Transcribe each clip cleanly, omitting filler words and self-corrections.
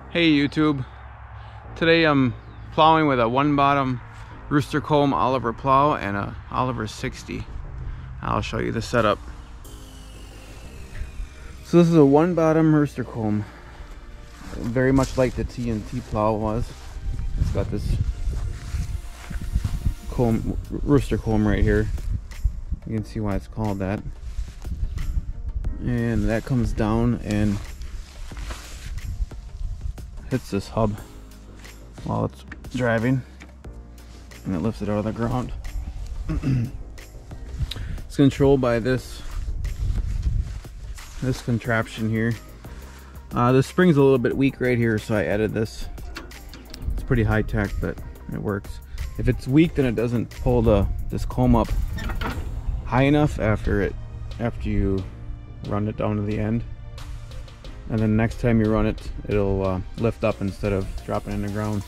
Hey YouTube, today I'm plowing with a one bottom Rooster Comb Oliver plow and a Oliver 60. I'll show you the setup. So this is a one bottom Rooster Comb, very much like the TNT plow was. It's got this comb, Rooster Comb right here. You can see why it's called that. And that comes down and hits this hub while it's driving, and it lifts it out of the ground. It's controlled by this contraption here. The spring's a little bit weak right here, so I added this. It's pretty high tech, but it works. If it's weak, then it doesn't pull this comb up high enough after you run it down to the end. And then next time you run it, it'll lift up instead of dropping in the ground.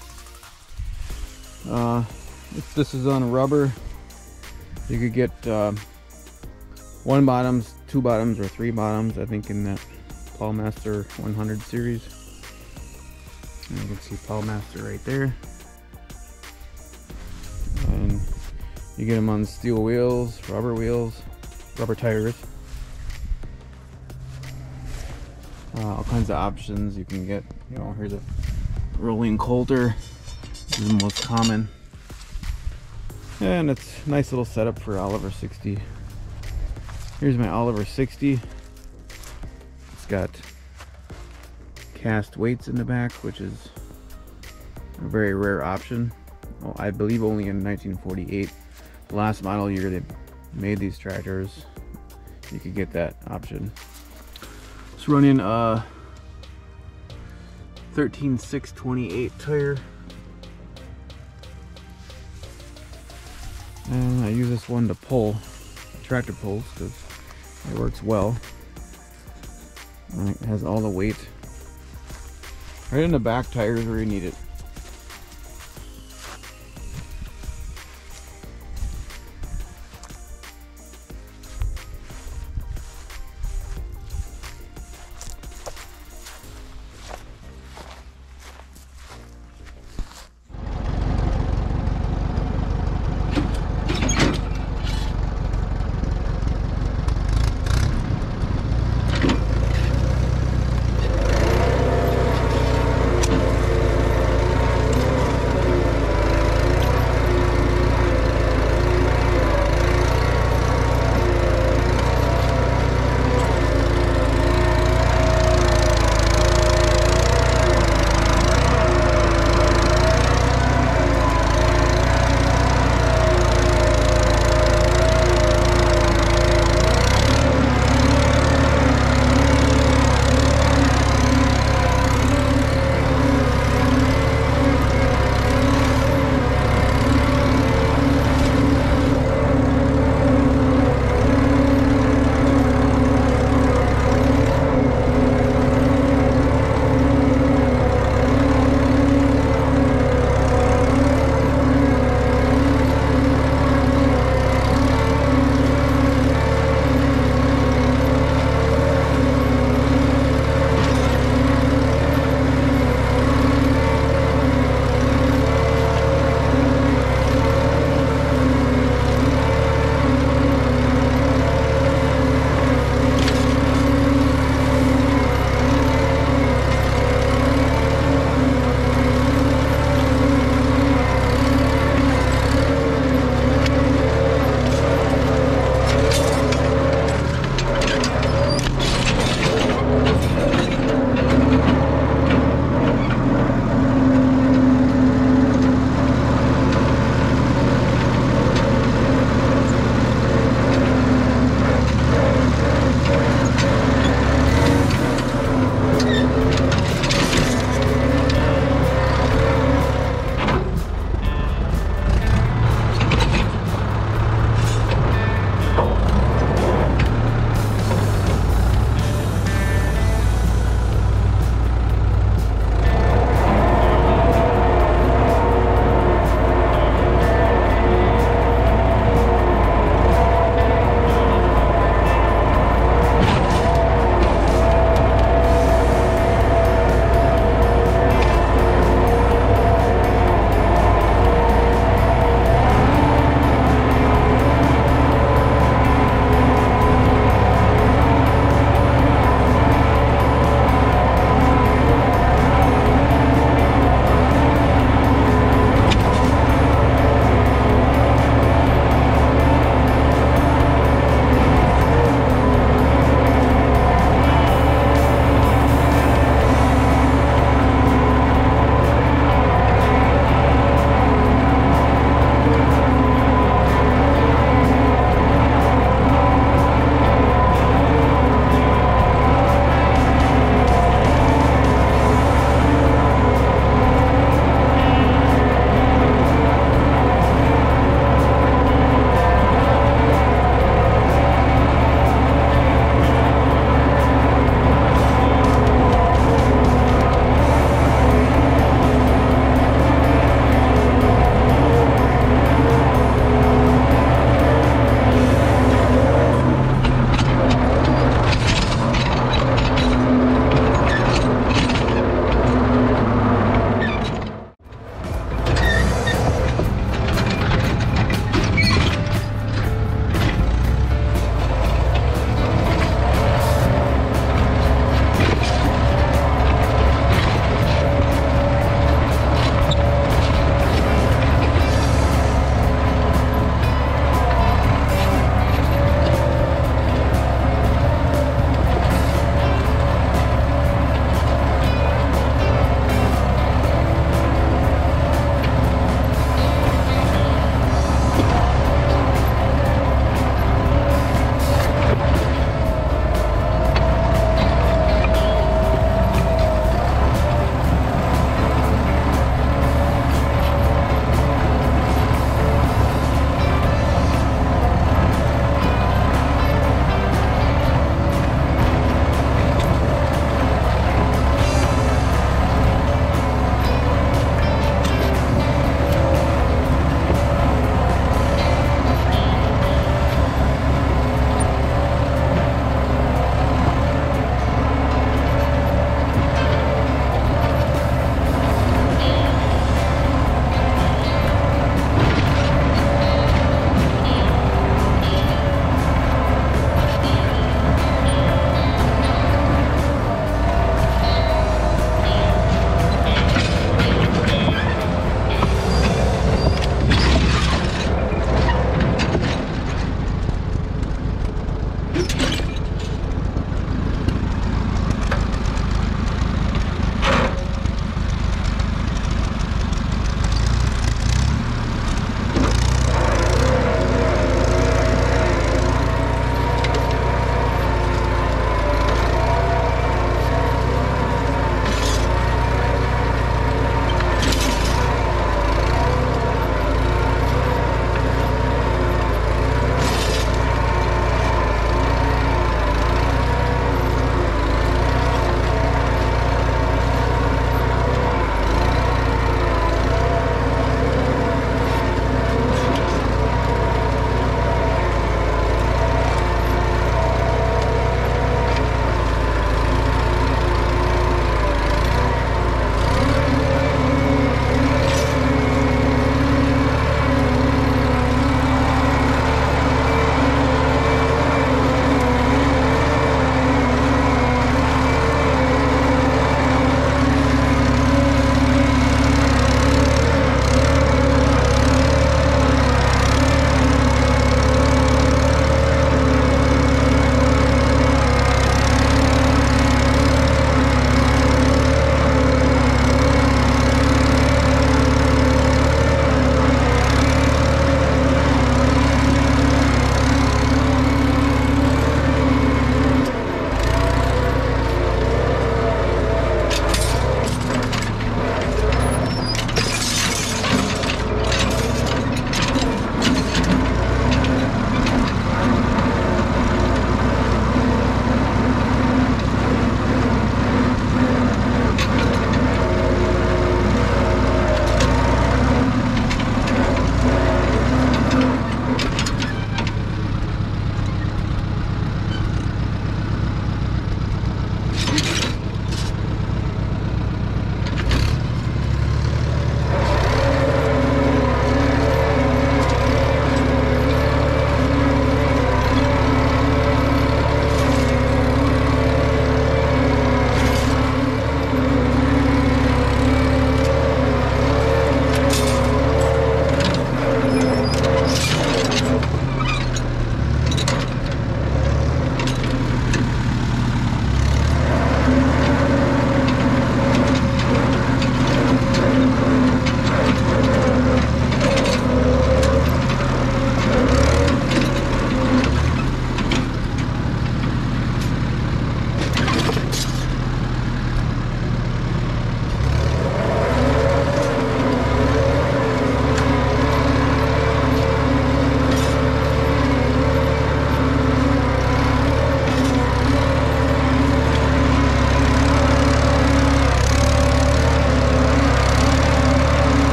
If this is on rubber, you could get one bottoms, two bottoms, or three bottoms, I think, in that Plowmaster 100 series. And you can see Plowmaster right there. And you get them on steel wheels, rubber tires. All kinds of options you can get. You know, here's a rolling coulter. This is the most common, and it's a nice little setup for Oliver 60. Here's my Oliver 60. It's got cast weights in the back, which is a very rare option. Well, I believe only in 1948, the last model year they made these tractors, you could get that option. It's running a 13/6/28 tire, and I use this one to pull tractor pulls because it works well. And it has all the weight right in the back tires where you need it.